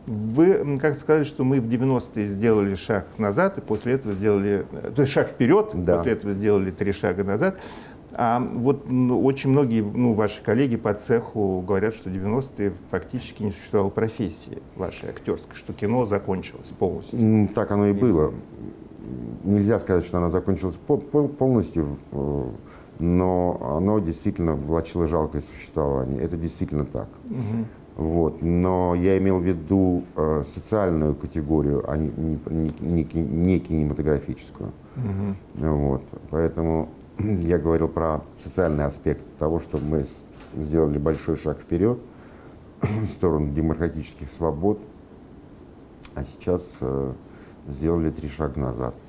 Вы как сказали, что мы в 90-е сделали шаг назад, и после этого сделали, то есть шаг вперед, Да. после этого сделали 3 шага назад. А вот очень многие ваши коллеги по цеху говорят, что в 90-е фактически не существовало профессии вашей актерской, что кино закончилось полностью. Так оно и было. Нельзя сказать, что она закончилась полностью, но оно действительно влачило жалкое существование. Это действительно так. Вот. Но я имел в виду социальную категорию, а не кинематографическую. Вот. Поэтому я говорил про социальный аспект того, что мы сделали большой шаг вперед в сторону демократических свобод, а сейчас сделали 3 шага назад.